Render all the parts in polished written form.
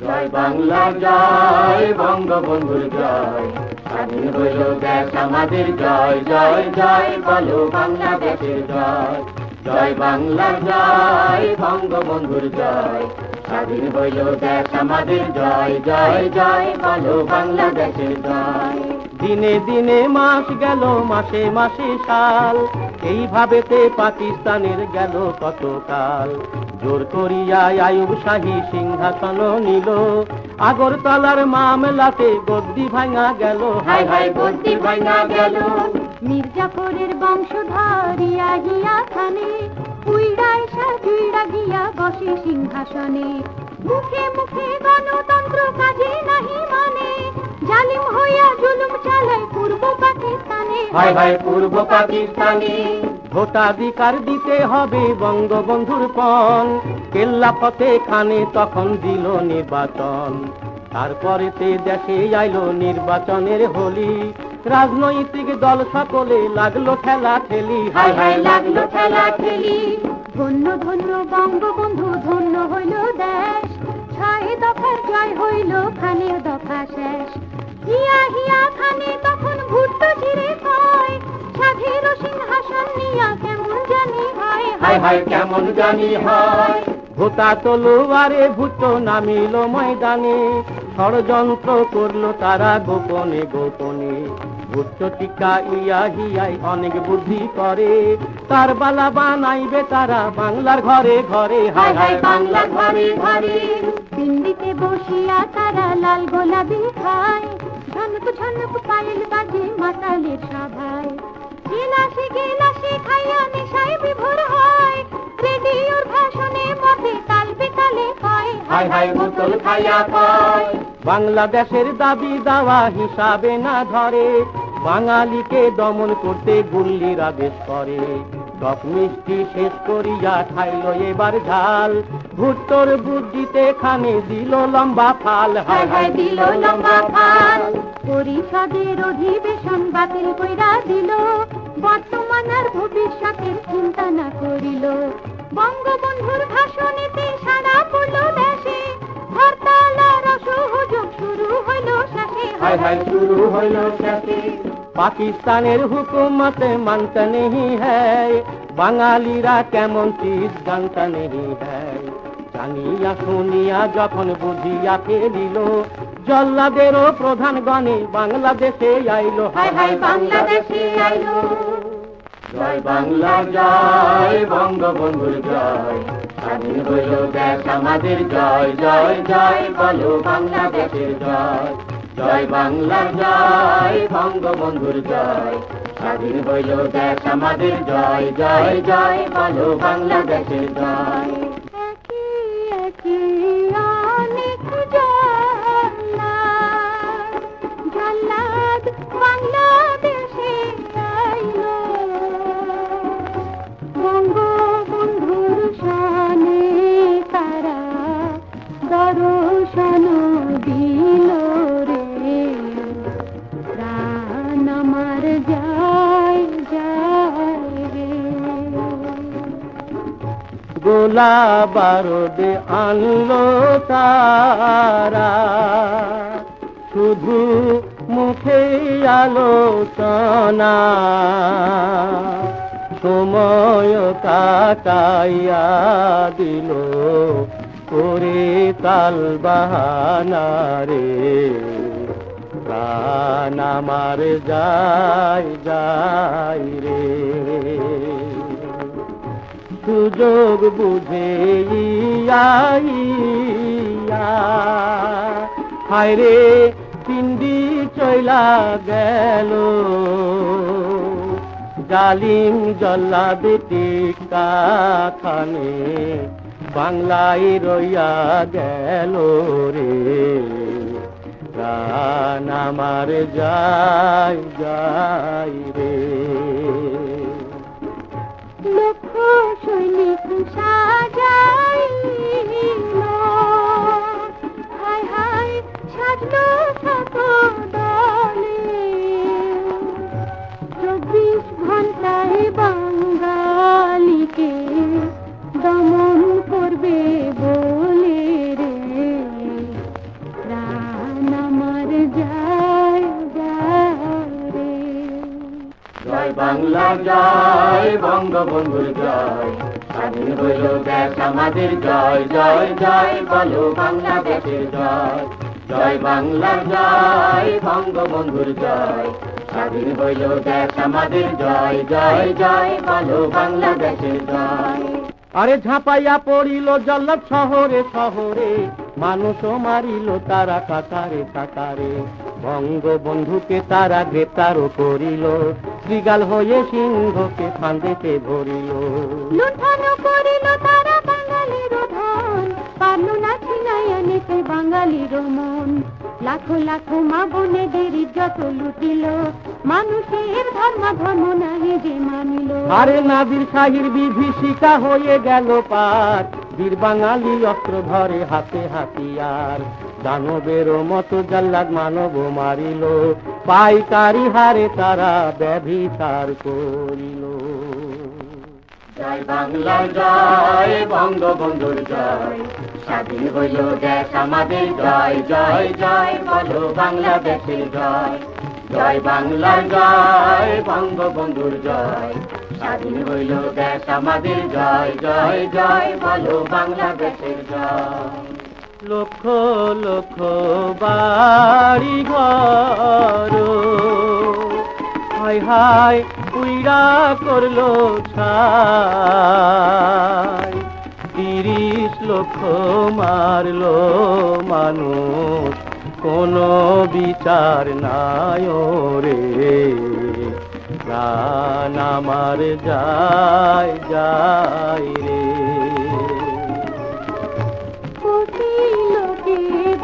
জয় বাংলার জয়, বঙ্গবন্ধুর জয়, স্বাধীন হইল দেশ আমাদের জয়, জয় জয় বলো বাংলাদেশের জয়। জয় বাংলার জয়, বঙ্গবন্ধুর জয়, স্বাধীন হইল দেশ আমাদের জয়, জয় জয় বলো বাংলাদেশের জয়। দিনে দিনে মাস গেল, মাসে মাসে সাল, এইভাবেতে পাকিস্তানের গেল কত কাল। জোর করিয়া আইয়ুব শাহী সিংহাসন নিল, আগরতলার মামলাতে গদ্দি ভাঙা গেল, হায় হায় গদ্দি ভাঙা গেল। মির্জাফরের বংশধর ইয়াহিয়া খানে উইড়ায় সাজুইড়া গিয়া বসে সিংহাসনে। মুখে মুখে গণতন্ত্র কাজে নাহি মানে, জালিম হইয়া জুলুম চালায় পূর্ব পাকিস্তানে, হায় হায় পূর্ব পাকিস্তানে। ভোটাধিকার দিতে হবে বঙ্গবন্ধুর পণ, কেল্লা ফতে খানে তখন দিল নির্বাচন। তারপরেতে দেশে আইলো নির্বাচনের হোলি, রাজনৈতিক দল সকলে লাগলো ঠেলা ঠেলি, হায় হায় লাগলো ঠেলা ঠেলি। ধন্য ধন্য বঙ্গবন্ধু, ধন্য হইল দেশ, 6 দফার জয় হইল, খানের দফা শেষ। ইয়াহিয়া খানে তখন ভুট্টো ছিঁড়ে কয়, স্বাধীন সিংহাসন নিয়া কেমন জানি হয়, হায় হায় কেমন জানি হয়। ভোটা তলোয়ারে ভুট্টো নামিল ময়দানে, ষড়যন্ত্র করলো তারা গোপনে গোপনে। ভুট্টো টিকা ইয়াহিয়াই অনেক বুদ্ধি করে, তার বালা বানাইবে তারা বাংলার ঘরে ঘরে, হায় হায় বাংলার ঘরে ঘরে। দিল্লিতে বসিয়া তারা লাল গোলাপি খায়, ঝনক ঝনক পায়েল বাজে মাতালের সভায়। গেলাসে গেলাসে খাইয়া নেশায় বিভোর হয়, রেডিওর ভাষণে মতে তাল বেতালে কয়, হায় হায় বোতল খাইয়া কয়। বাংলাদেশের দাবি দাওয়া হিসাবে না ধরে, বাঙালিকে দমন করতে গুল্লির আদেশ করে। টক মিষ্টি শেষ করিয়া খাইল এবার ঝাল, ভুট্টোর বুদ্ধিতে খানে দিল লম্বা ফাল, হায় হায় দিল লম্বা ফাল। পরিষদের অধিবেশন বাতিল কইরা দিল, বর্তমান আর ভবিষ্যতের চিন্তা না করিল। বঙ্গবন্ধুর ভাষণেতে সারা পড়ল দেশে, হরতাল আর অসহযোগ শুরু হইল শেষে, হায় হায় শুরু হইল শেষে। পাকিস্তানের হুকুমত মানতে नहीं है, বাঙালিরা কেমন চিজ জানতে नहीं है। জানিয়া শুনিয়া যখন বুঝিয়া ফেলিল, জল্লাদেরও প্রধান গণে বাংলাদেশে আইলো, হায় হায় বাংলাদেশে আইলো। জয় বাংলার জয়, বঙ্গবন্ধুর জয়, স্বাধীন হইল দেশ আমাদের জয়, জয় জয় বলো বাংলাদেশের জয়। জয় বাংলার জয়, বঙ্গবন্ধুর জয়, স্বাধীন হইল দেশ আমাদের জয়, জয় জয় বলো বাংলাদেশের জয়। একই একই অনেক জল্লাদ, জল্লাদ বাংলাদেশে আইলো, বঙ্গবন্ধুর শানে তারা দর্শন দিল রে, প্রাণ আমার যায় যায় রে। গোলা বারুদ আনলো তারা, শুধু মুখে আলোচনা, সময় কাটাইয়া দিল করে তাল বাহানা রে, প্রাণ আমার যায় যায় রে। সুযোগ বুঝে ইয়া হায় রে পিন্ডি চইলা গেল, জালিম জল্লাদ টিকা খানে বাংলায় রইয়া গেল রে, প্রাণ আমার যায় যায় রে। লক্ষ সৈনিক সাজাইল, হায় হায় সাজলো শত দলে, 24 ঘন্টায় বাঙালিকে দমন করবে বলে রে, বাংলার জয় বঙ্গবন্ধুর জয় স্বাধীন হইল দেশ আমাদের জয় জয় জয় বলো বাংলাদেশের জয় জয় বাংলার জয় বঙ্গবন্ধুর জয় স্বাধীন হইল দেশ আমাদের জয় জয় জয় বলো বাংলাদেশের জয় আরে ঝাঁপাইয়া পড়িল জল্লাদ শহরে শহরে মানুষ মারিল তারা কাকারে কাকারে বঙ্গবন্ধুকে তারা গ্রেপ্তারও করিল শ্রীগাল হয়ে সিংহকে ফাঁদেতে ধরিল লুণ্ঠন করিল তারা বাঙালির ধন পারল না ছিনাইয়া নিতে বাঙালির মন লাখো লাখো মা বোনেদের ইজ্জত লুটিল মানুষের ধর্ম ধর্ম নাহি যে মানিল আরে নাদির শাহীর বিভীষিকা হয়ে গেল পার বীর বাঙালি অস্ত্র ধরে হাতে হাতিয়ার দানবের মতো জল্লাদ মানব মারিল পাইকারি হারে তারা ব্যভিচার করিল জয় বাংলার জয় বঙ্গবন্ধুর জয় স্বাধীন হইল দেশ আমাদের জয় জয় জয় বলো বাংলাদেশের জয় জয় বাংলার জয় বঙ্গবন্ধুর জয় স্বাধীন হইল দেশ আমাদের জয় জয় জয় বলো বাংলাদেশের জয় লক্ষ লক্ষ বাড়ি ঘর হায় হায় উইরা করলো ছাই 30 লক্ষ মারলো মানুষ কোনো বিচার নাই রে প্রাণ আমার যায় যায় রে কোটি লোকে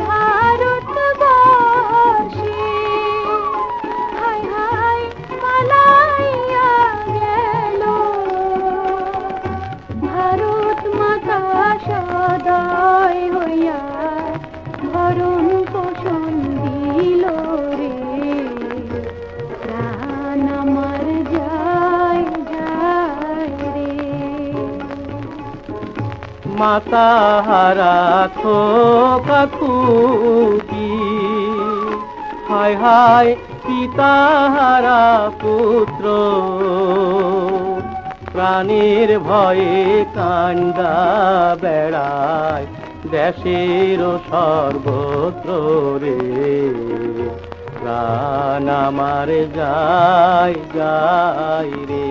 ভারতবর্ষে হায় হায় পালাইয়া গেল ভারত মাতা সদয় হইয়া ভরণ পোষণ দিল রে প্রাণ আমার যায় যায় রে মাতা হারা খোকা খুকি হায় হায় পিতা হারা পুত্র প্রাণের ভয়ে কান্দা বেড়ায় দেশের সর্বত্র রে প্রাণ আমার যায় যায় রে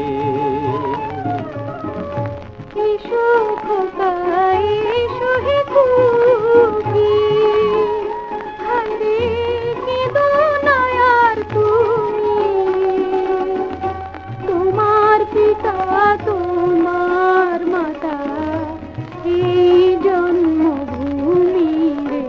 তোমার পিতা তোমার মাতা এই জন্মভূমি রে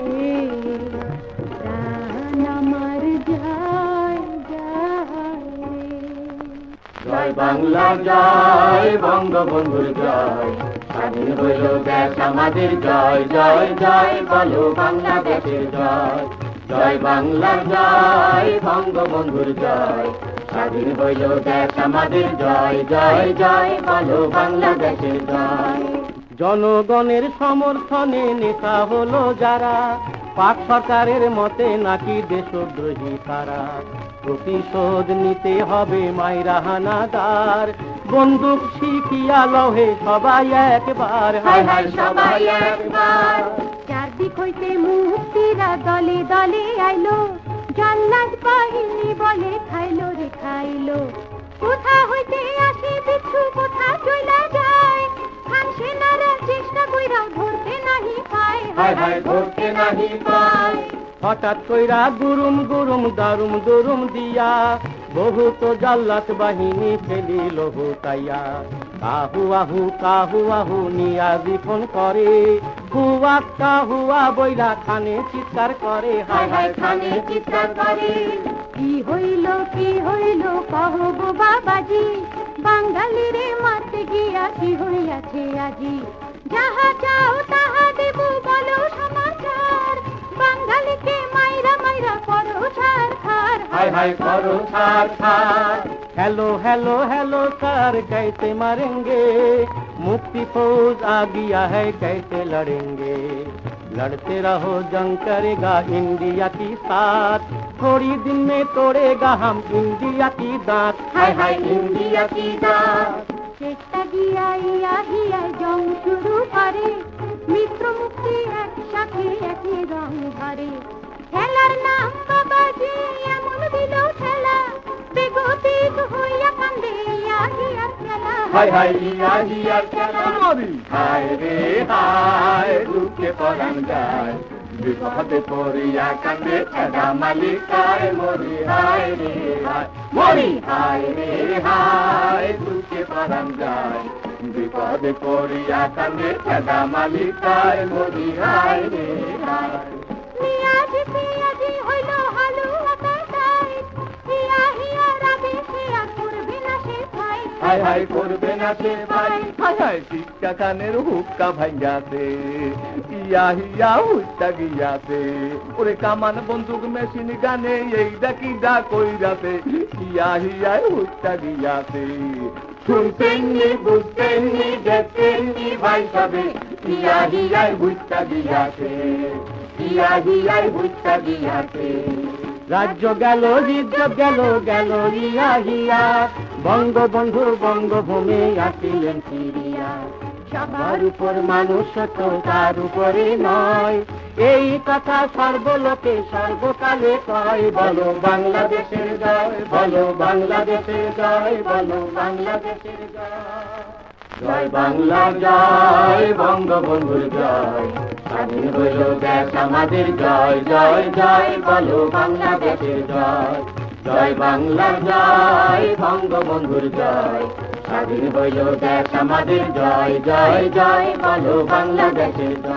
প্রাণ আমার যায় যায় রে জয় বাংলার জয় বঙ্গবন্ধুর জয় স্বাধীন হইল দেশ আমাদের জয় জয় জয় বলো বাংলাদেশের জয় জয় বাংলার জয় বঙ্গবন্ধুর জয় স্বাধীন হইল দেশ আমাদের জয় জয় জয় বলো বাংলাদেশের জয় জনগণের সমর্থনে নেতা হলো যারা পাক সরকারের মতে নাকি দেশদ্রোহী তারা প্রতিশোধ নিতে হবে মাইরা হানাদার বন্দুক শিখিয়া লহে সবাই একবার হায় হায় সবাই একবার চারদিক হইতে মুক্তিরা দলে দলে আইলো জান্নাত বাহিনী বলে খাইলো রে খাইলো কোথা হইতে আসে বিচ্ছু কোথা চইলা যায় খান সেনারা চেষ্টা কইরা ধরতে নাহি পায় হায় হায় ধরতে নাহি পায় হঠাৎ কইরা গুরুম গুরুম দারুম দুরুম দিয়া বহুত জাল্লাত বাহিনী ফেলিল হুতাইয়া কাহু আহু নিয়াজি ফোন করে হুয়া কাহুয়া বইলা খানে চিৎকার করে হায় হায় খানে চিৎকার করে কি হইল কহ গো বাবাজি বাঙালিরে মারতে গিয়া কি হইয়াছে আজি যাহা চাও তাহা দেব বলো সমাচার বাঙালিকে মাইরা মাইরা করো ছাড় খার हाय हाय करो छार छार। हेलो हेलो हेलो सर कैसे मरेंगे, मुक्ति फौज आ गया है कैसे लड़ेंगे। लड़ते रहो जंग करेगा इंडिया की साथ, थोड़ी दिन में तोड़ेगा हम इंडिया की दांत। হায় হায় ইন্ডিয়া কি ডাক চেষ্টা গিয়া ইয়া হিয়া জং শুরু করে মিত্র মুক্তি একসাথে একই রং ধরে খেলার নাম বাবাজি এমন দিল খেলা বেগতিক হইয়া কান্দে ইয়া হিয়ার খেলা হায় হায় ইয়া হিয়ার খেলা হায় রে হায় দুঃখে পরাণ যায় বিপদে পড়িয়া কান্দে ছেদা মালিকায় মরি হায় রে হায় মরি হায় রে হায় দুঃখে পরাণ যায় বিপদে পড়িয়া কান্দে ছেদা মালিকায় মরি হায় রে হায় পিয়াজি পিয়াজি হইল হালুয়া কাটাই ইয়া হিয়া রাবে সে আর করবে না সে ভাই হায় হায় করবে না সে ভাই হায় হায় টিক্কা কানের হুক্কা ভাঙ্গাছে ইয়া হিয়া হুইটা গিয়াছে ওরে কামান বন্দুক মেশিন গানে এই ডাকি ডা কইরাছে ইয়া হিয়া হুইটা গিয়াছে শুনতেননি বুঝতেননি দেখতেননি ভাই সবে ইয়া হিয়া হুইটা গিয়াছে ইয়া হিয়া হুইটা গিয়াছে রাজ্য গেল ইজ্জত গেল গেল ইয়া হিয়া বঙ্গবন্ধু বঙ্গভূমি আসিলেন ফিরিয়া সবার উপর মানুষ তো তার উপরে নয় এই কথা সর্বলোকে সর্বকালে কয় বলো বাংলাদেশের জয় বলো বাংলাদেশের জয় বলো বাংলাদেশের জয় জয় বাংলা জয় বঙ্গবন্ধুর জয় স্বাধীন হইল দেশ আমাদের জয় জয় জয় বলো বাংলাদেশের জয় জয় বাংলা জয় বঙ্গবন্ধুর জয় স্বাধীন হইল দেশ আমাদের জয় জয় জয় বলো বাংলাদেশের জয়